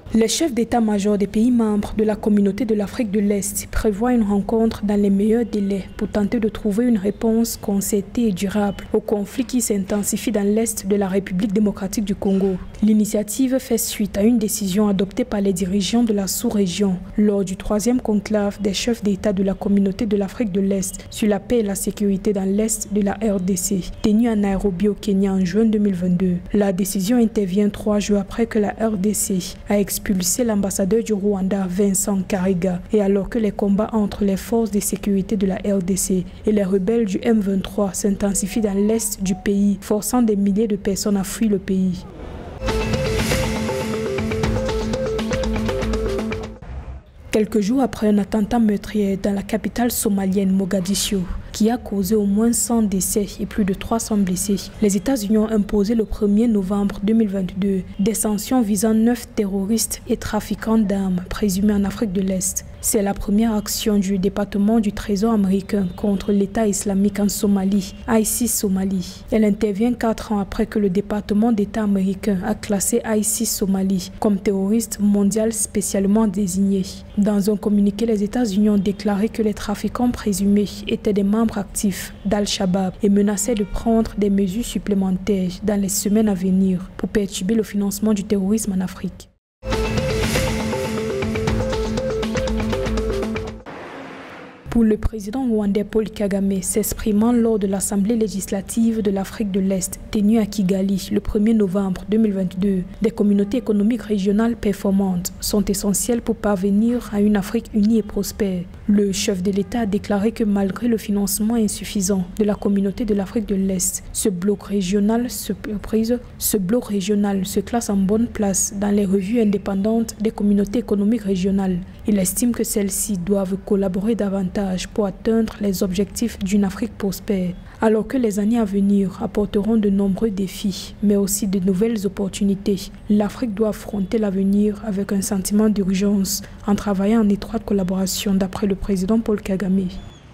Les chefs d'état-major des pays membres de la communauté de l'Afrique de l'Est prévoient une rencontre dans les meilleurs délais pour tenter de trouver une réponse concertée et durable au conflit qui s'intensifie dans l'Est de la République démocratique du Congo. L'initiative fait suite à une décision adoptée par les dirigeants de la sous-région lors du 3e conclave des chefs d'État de la communauté de l'Afrique de l'Est sur la paix et la sécurité dans l'Est de la RDC, tenu à Nairobi au Kenya en juin 2022. La décision intervient 3 jours après que la RDC a expulsé l'ambassadeur du Rwanda, Vincent Karega, et alors que les combats entre les forces de sécurité de la RDC et les rebelles du M23 s'intensifient dans l'est du pays, forçant des milliers de personnes à fuir le pays. Quelques jours après un attentat meurtrier dans la capitale somalienne Mogadiscio, qui a causé au moins 100 décès et plus de 300 blessés, les États-Unis ont imposé le 1er novembre 2022 des sanctions visant 9 terroristes et trafiquants d'armes présumés en Afrique de l'Est. C'est la première action du département du Trésor américain contre l'État islamique en Somalie, ISIS Somalie. Elle intervient 4 ans après que le département d'État américain a classé ISIS Somalie comme terroriste mondial spécialement désigné. Dans un communiqué, les États-Unis ont déclaré que les trafiquants présumés étaient des membres actifs d'Al-Shabaab et menaçaient de prendre des mesures supplémentaires dans les semaines à venir pour perturber le financement du terrorisme en Afrique. Pour le président rwandais Paul Kagame, s'exprimant lors de l'Assemblée législative de l'Afrique de l'Est, tenue à Kigali le 1er novembre 2022, des communautés économiques régionales performantes sont essentielles pour parvenir à une Afrique unie et prospère. Le chef de l'État a déclaré que malgré le financement insuffisant de la communauté de l'Afrique de l'Est, ce bloc régional se classe en bonne place dans les revues indépendantes des communautés économiques régionales. Il estime que celles-ci doivent collaborer davantage pour atteindre les objectifs d'une Afrique prospère, alors que les années à venir apporteront de nombreux défis, mais aussi de nouvelles opportunités. L'Afrique doit affronter l'avenir avec un sentiment d'urgence en travaillant en étroite collaboration, d'après le président Paul Kagame.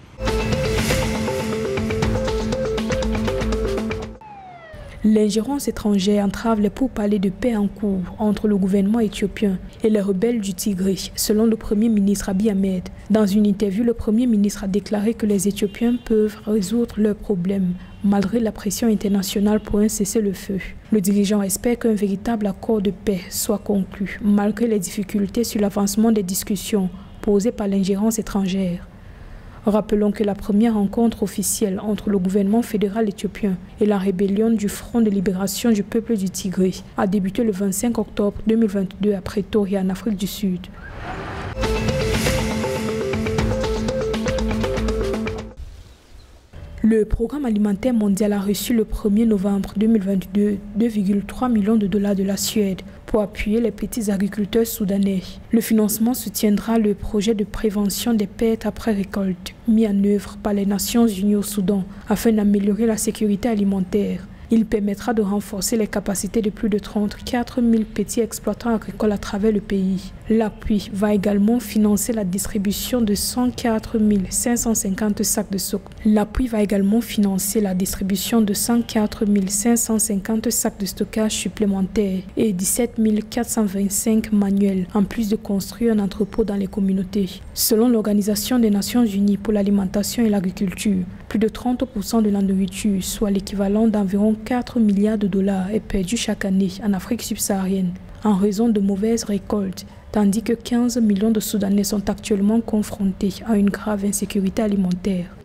L'ingérence étrangère entrave les pourparlers de paix en cours entre le gouvernement éthiopien et les rebelles du Tigré, selon le Premier ministre Abiy Ahmed. Dans une interview, le Premier ministre a déclaré que les Éthiopiens peuvent résoudre leurs problèmes malgré la pression internationale pour un cessez-le-feu. Le dirigeant espère qu'un véritable accord de paix soit conclu, malgré les difficultés sur l'avancement des discussions posées par l'ingérence étrangère. Rappelons que la première rencontre officielle entre le gouvernement fédéral éthiopien et la rébellion du Front de libération du peuple du Tigré a débuté le 25 octobre 2022 à Pretoria, en Afrique du Sud. Le Programme alimentaire mondial a reçu le 1er novembre 2022 $2,3 millions de la Suède pour appuyer les petits agriculteurs soudanais. Le financement soutiendra le projet de prévention des pertes après récolte mis en œuvre par les Nations Unies au Soudan afin d'améliorer la sécurité alimentaire. Il permettra de renforcer les capacités de plus de 34 000 petits exploitants agricoles à travers le pays. L'appui va également financer la distribution de 104 550 sacs de stockage. L'appui va également financer la distribution de 104 550 sacs de stockage supplémentaires et 17 425 manuels, en plus de construire un entrepôt dans les communautés. Selon l'Organisation des Nations Unies pour l'alimentation et l'agriculture, plus de 30% de la nourriture, soit l'équivalent d'environ 4 milliards de dollars, est perdu chaque année en Afrique subsaharienne en raison de mauvaises récoltes, tandis que 15 millions de Soudanais sont actuellement confrontés à une grave insécurité alimentaire.